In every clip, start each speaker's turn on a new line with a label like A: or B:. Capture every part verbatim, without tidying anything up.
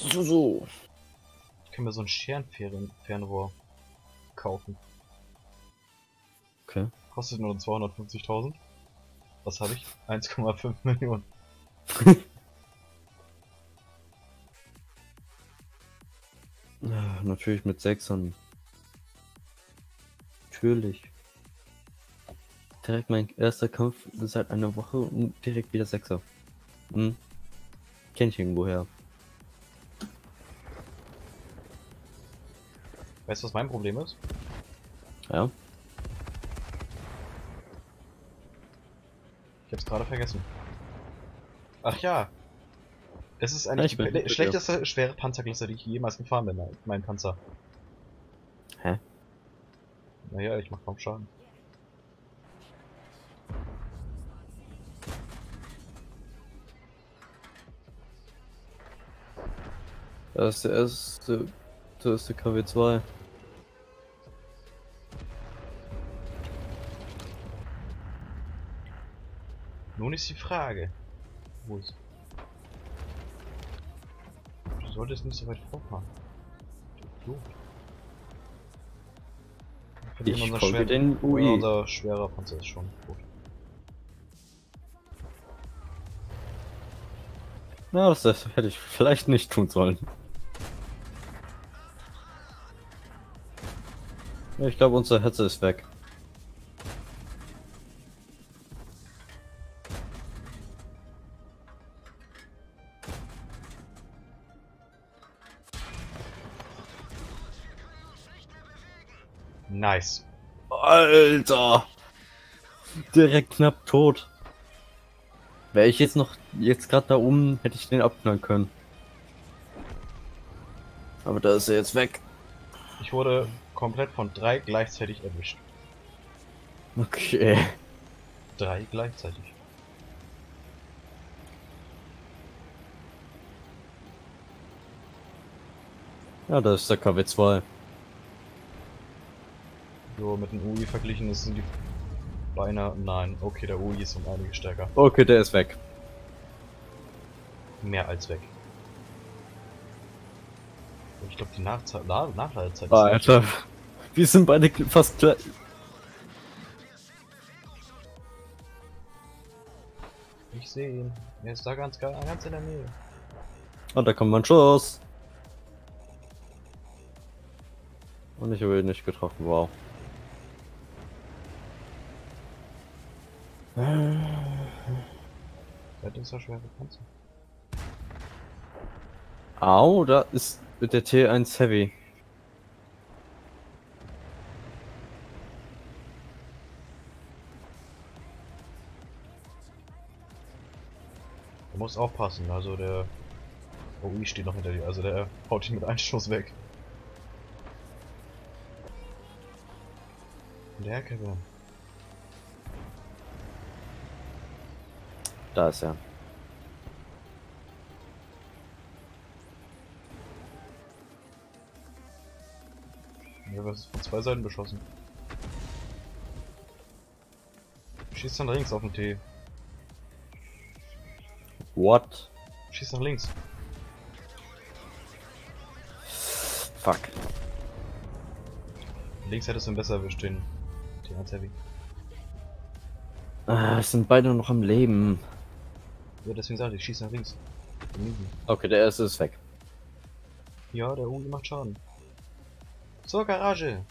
A: So, so.
B: Ich kann mir so ein Scherenfernrohr kaufen.
A: Okay.
B: Kostet nur zweihundertfünfzigtausend. Was habe ich? eins Komma fünf Millionen.
A: Ja, natürlich mit Sechsern. Natürlich. Direkt mein erster Kampf seit einer Woche und direkt wieder Sechser. Hm. Kenn ich irgendwoher.
B: Weißt du, was mein Problem ist?
A: Ja.
B: Ich hab's gerade vergessen. Ach ja. Das ist eigentlich
A: Ich
B: die
A: bin
B: pe- schlechteste schwere Panzerklasse, die ich jemals gefahren bin, mein- mein Panzer.
A: Hä?
B: Naja, ich mach kaum Schaden.
A: Das ist der erste, der erste K W zwei.
B: Nun ist die Frage. Wo ist? Du solltest nicht so weit vorfahren. Du.
A: Ich
B: unser
A: folge
B: schwer
A: den U I.
B: Unser schwerer Panzer ist schon gut.
A: Na, das, das hätte ich vielleicht nicht tun sollen. Ich glaube, unser Hetze ist weg.
B: Nice.
A: Alter! Direkt knapp tot. Wäre ich jetzt noch jetzt gerade da oben, hätte ich den abknallen können. Aber da ist er jetzt weg.
B: Ich wurde komplett von drei gleichzeitig erwischt.
A: Okay.
B: Drei gleichzeitig.
A: Ja, da ist der K W zwei.
B: So, mit dem U I verglichen ist sind die beinahe. Nein, okay, der U I ist um einige stärker.
A: Okay, der ist weg.
B: Mehr als weg. Ich glaube, die Nachzeit, Na Nachladezeit ist.
A: Alter. Wir sind beide fast gleich.
B: Ich sehe ihn. Er ist da ganz, ganz in der Nähe.
A: Und da kommt mein Schuss. Und ich habe ihn nicht getroffen, wow.
B: Das ist ja schwere Panzer.
A: Au, da ist der T eins Heavy.
B: Du musst aufpassen, also der O I steht noch hinter dir, also der haut dich mit einem Schuss weg. Der Kevin.
A: Da ist er.
B: Ja, was ist von zwei Seiten beschossen? Schießt dann links auf den T.
A: What?
B: Schießt nach links.
A: Fuck.
B: Links hättest du ihn besser erwischt, den T eins Heavy.
A: Ah, es sind beide noch am Leben.
B: Ja, deswegen sage ich, schieß nach links.
A: Okay, der erste ist weg.
B: Ja, der U I macht Schaden. Zur Garage!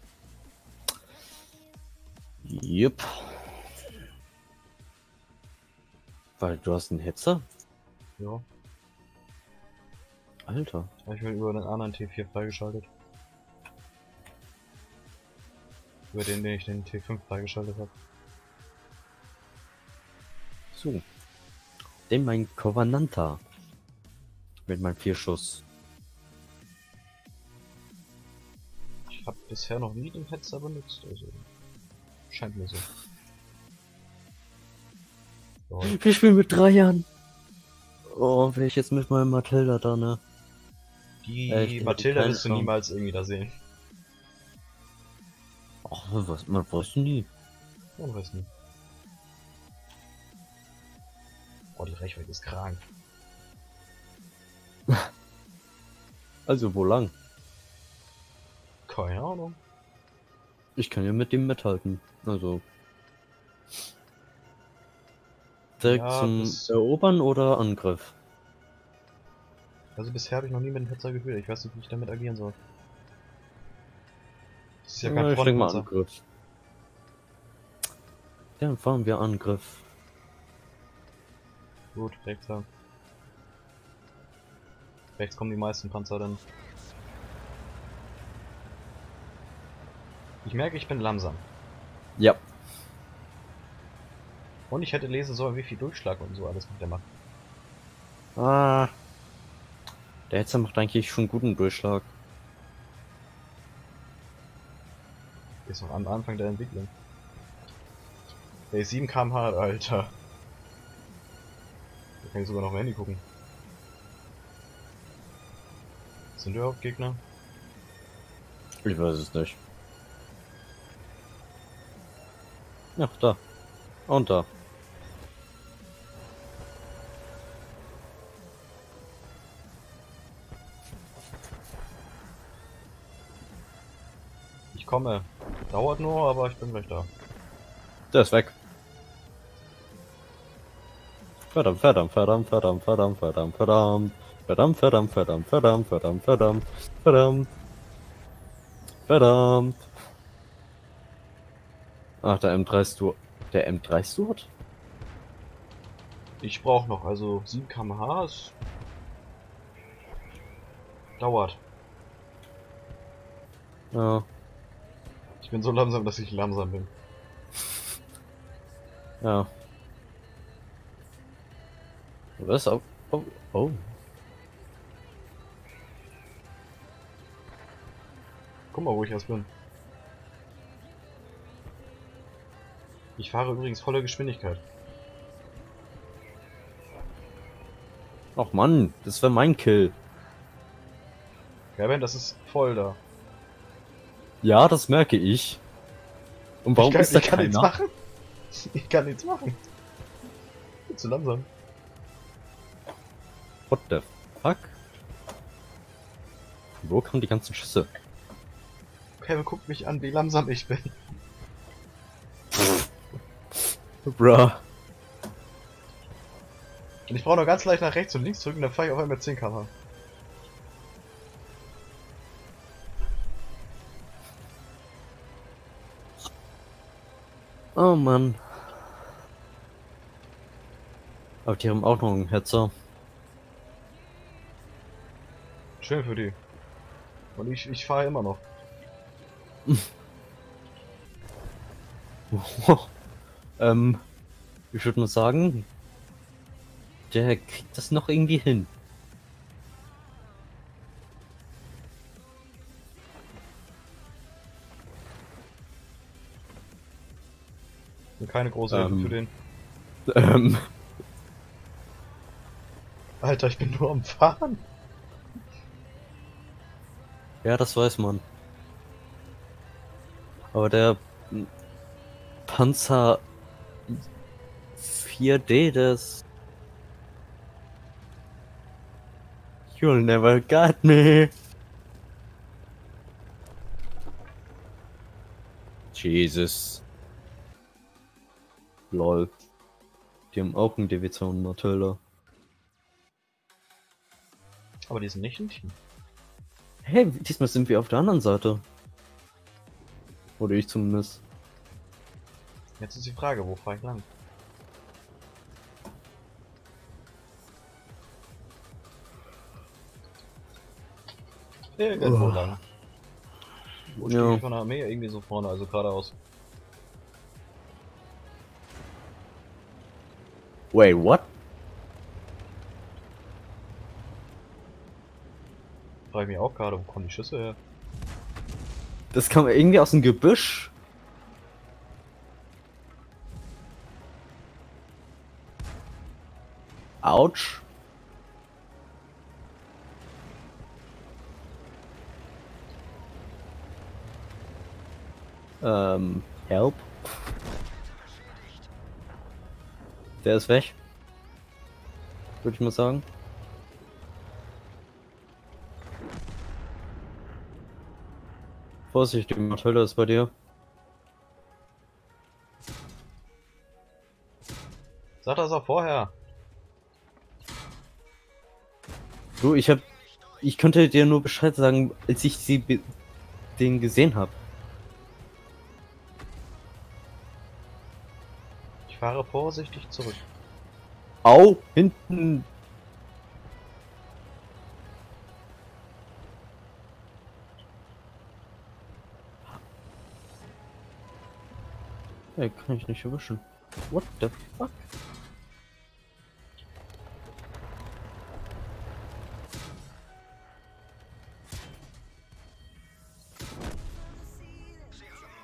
A: Jupp. Weil du hast einen Hitzer?
B: Ja,
A: Alter.
B: habe ich mir über den anderen T vier freigeschaltet. Über den, den ich den T fünf freigeschaltet habe.
A: So. Den mein Covenanta. Mit meinem Vierschuss.
B: Ich habe bisher noch nie den Hetzer benutzt, also scheint mir so. So.
A: Wir spielen mit Dreiern. Oh, wäre ich jetzt mit meinem Matilda da, ne?
B: Die
A: Äh, ich
B: Matilda
A: keine
B: wirst du
A: Chance.
B: niemals irgendwie da sehen.
A: Ach, was, man weiß nie.
B: Man weiß nie. Oh, die Reichweite ist krank.
A: Also wo lang?
B: Keine Ahnung.
A: Ich kann ja mit dem mithalten. Also. Direkt
B: Ja,
A: zum
B: das,
A: Erobern oder Angriff?
B: also bisher habe ich noch nie mit dem Hetzer geführt. Ich weiß nicht, wie ich damit agieren soll. Das ist ja kein
A: Ja, ich denke mal
B: Frontpanzer.
A: Angriff. Dann fahren wir Angriff.
B: Gut, rechts lang. Rechts kommen die meisten Panzer dann. Ich merke, ich bin langsam.
A: Ja.
B: Und ich hätte lesen sollen, wie viel Durchschlag und so alles mit der macht.
A: Ah. Der Hetzer macht eigentlich schon guten Durchschlag.
B: Ist noch am Anfang der Entwicklung. Der ist sieben Kilometer pro Stunde, Alter. Da kann ich sogar noch im Handy gucken. Sind überhaupt Gegner?
A: Ich weiß es nicht. Ach, da. Und da.
B: Ich komme. Dauert nur, aber ich bin gleich da.
A: Der ist weg. Verdammt, verdammt, verdammt, verdammt, verdammt, verdammt, verdammt. Verdammt, verdammt, verdammt, verdammt, verdammt, verdammt, verdammt. Verdammt. Ach, der M drei Stuart. Der M drei Stuart?
B: Ich brauche noch, also sieben Kilometer pro Stunde ist... Dauert.
A: Ja.
B: Ich bin so langsam, dass ich langsam bin.
A: Ja. Was? Oh. Oh. Oh.
B: Guck mal, wo ich erst bin. Ich fahre übrigens voller Geschwindigkeit.
A: Ach Mann, das wäre mein Kill.
B: Gaben, das ist voll da.
A: Ja, das merke ich. Und warum
B: ich kann,
A: ist da
B: ich kann
A: keiner?
B: nichts machen. Ich kann nichts machen. Bin zu langsam.
A: What the fuck? Wo kamen die ganzen Schüsse?
B: Kevin guckt mich an, wie langsam ich bin.
A: Bruh.
B: Und ich brauche noch ganz leicht nach rechts und links drücken, dann fahre ich auf einmal zehn Kilometer pro Stunde.
A: Oh Mann. Aber die haben auch noch einen Hetzer.
B: Schön für die. Und ich, ich fahre immer noch.
A: ähm, ich würde mal sagen, der kriegt das noch irgendwie hin.
B: Und keine große Hilfe
A: Ähm.
B: für den.
A: Ähm,
B: Alter, ich bin nur am Fahren.
A: ja, das weiß man. Aber der Panzer vier D, das... You'll never got me. Jesus. Lol. Die haben auch einen Division Matilda.
B: Aber die sind nicht im Team.
A: Hey, diesmal sind wir auf der anderen Seite. Oder ich zumindest.
B: Jetzt ist die Frage, wo fahre ich lang? Irgendwo
A: Oh.
B: lang. Wo
A: Ja.
B: stehe ich von der Armee? Irgendwie so vorne, also geradeaus.
A: Wait, what?
B: Frage ich mich auch gerade, wo kommen die Schüsse her?
A: Das kam irgendwie aus dem Gebüsch. Autsch. Ähm, help. Der ist weg. Würde ich mal sagen. Vorsichtig, Matilda ist bei dir.
B: Sag das auch vorher.
A: Du, ich hab. Ich konnte dir nur Bescheid sagen, als ich sie be- den gesehen habe.
B: Ich fahre vorsichtig zurück.
A: Au! Hinten! Ja, kann ich nicht erwischen. What the fuck?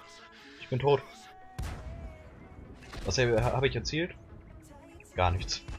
B: Ich bin tot. Was habe ich erzielt? Gar nichts.